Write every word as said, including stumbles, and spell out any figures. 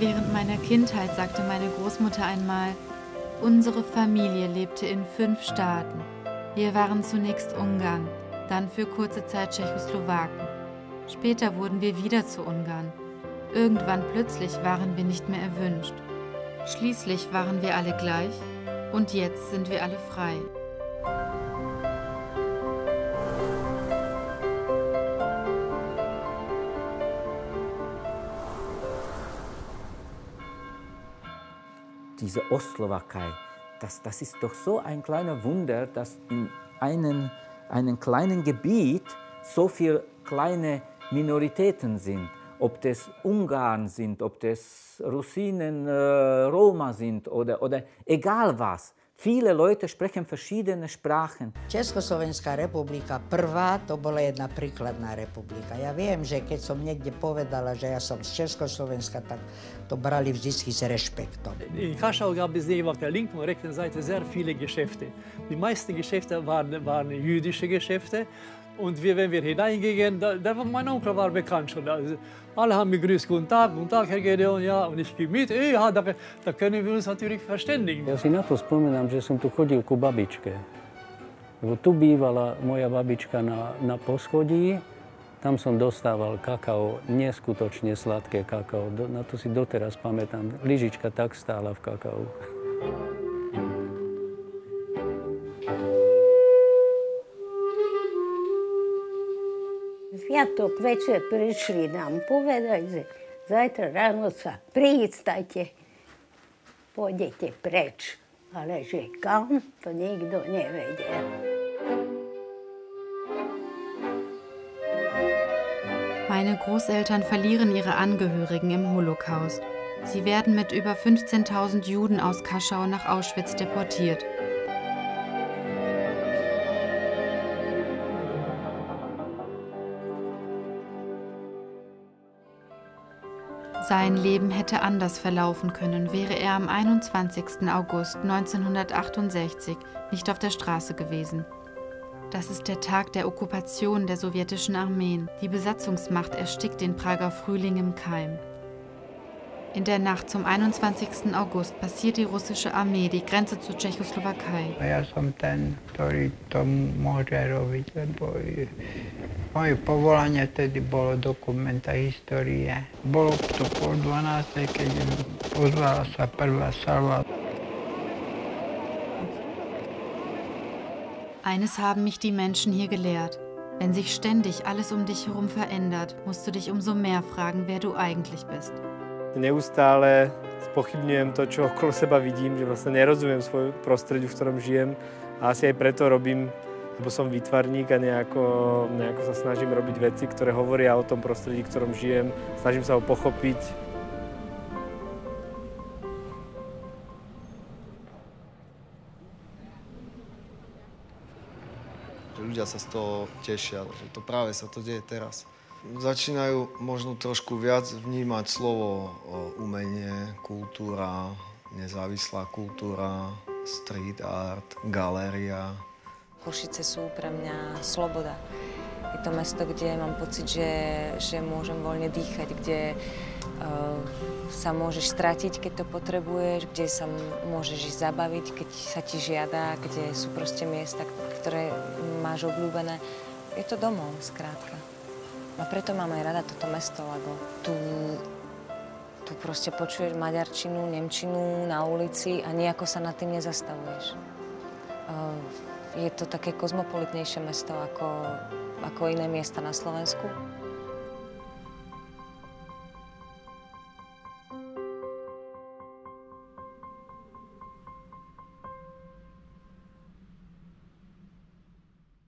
Während meiner Kindheit sagte meine Großmutter einmal, unsere Familie lebte in fünf Staaten. Wir waren zunächst Ungarn, dann für kurze Zeit Tschechoslowaken. Später wurden wir wieder zu Ungarn. Irgendwann plötzlich waren wir nicht mehr erwünscht. Schließlich waren wir alle gleich und jetzt sind wir alle frei. Diese Ostslowakei, das, das ist doch so ein kleiner Wunder, dass in einem, einem kleinen Gebiet so viele kleine Minoritäten sind. Ob das Ungarn sind, ob das Russinen, äh, Roma sind oder, oder egal was. Viele Leute sprechen verschiedene Sprachen. Československá republika prvá, to bola jedna príkladná republika. Ja viem, že keď som niekde povedala, že ja som z Československa, tak to brali vždycky s rešpektom. In Kaschau gab es neben auf der linken und rechten Seite sehr viele Geschäfte. Die meisten Geschäfte waren, waren jüdische Geschäfte. Und wir, wenn wir hineingingen, da, da war mein Onkel war bekannt schon. Also, alle haben gegrüßt, guten Tag, guten Tag, Herr Gedeon, ja, und ich gehe mit, ja, da, da können wir uns natürlich verständigen. Ja si na to spomínam, že som tu chodil ku babičke. Lebo tu bývala moja babička na, na poschodí, tam som dostával kakao, neskutočne sladké kakao. Do, na to si doteraz pamätám, lyžička tak stála v kakao. Sviatok večer prišli nám povedať, že zajtra ráno sa pristajte, pôjdete preč. Ale že kam, to nikto nevedel. Meine Großeltern verlieren ihre Angehörigen im Holocaust. Sie werden mit über fünfzehntausend Juden aus Kaschau nach Auschwitz deportiert. Sein Leben hätte anders verlaufen können, wäre er am einundzwanzigsten August neunzehnhundertachtundsechzig nicht auf der Straße gewesen. Das ist der Tag der Okkupation der sowjetischen Armeen. Die Besatzungsmacht erstickt den Prager Frühling im Keim. In der Nacht zum einundzwanzigsten August passiert die russische Armee die Grenze zur Tschechoslowakei. Ja som ten, ktorý to môže robiť, lebo moje povolanie tedy bolo dokumenta histórie. Bolo to pol dvanástej, keď pozvala sa prvá salva. Eines haben mich die Menschen hier gelehrt. Wenn sich ständig alles um dich herum verändert, musst du dich umso mehr fragen, wer du eigentlich bist. Neustále spochybňujem to, čo okolo seba vidím, že vlastne nerozumiem svojmu prostrediu, v ktorom žijem. A asi aj preto robím, lebo som výtvarník a nejako, nejako sa snažím robiť veci, ktoré hovoria o tom prostredí, v ktorom žijem. Snažím sa ho pochopiť. Ľudia sa z toho tešia, že to práve sa to deje teraz. Začínajú možno trošku viac vnímať slovo umenie, kultúra, nezávislá kultúra, street art, galéria. Košice sú pre mňa sloboda. Je to mesto, kde mám pocit, že, že môžem voľne dýchať, kde uh, sa môžeš stratiť, keď to potrebuješ, kde sa môžeš ísť zabaviť, keď sa ti žiada, kde sú proste miesta, ktoré máš obľúbené. Je to domov, skrátka. A preto mám aj rada toto mesto, lebo tu, tu proste počuješ maďarčinu, nemčinu na ulici a nejako sa nad tým nezastavuješ. Je to také kozmopolitnejšie mesto ako, ako iné miesta na Slovensku.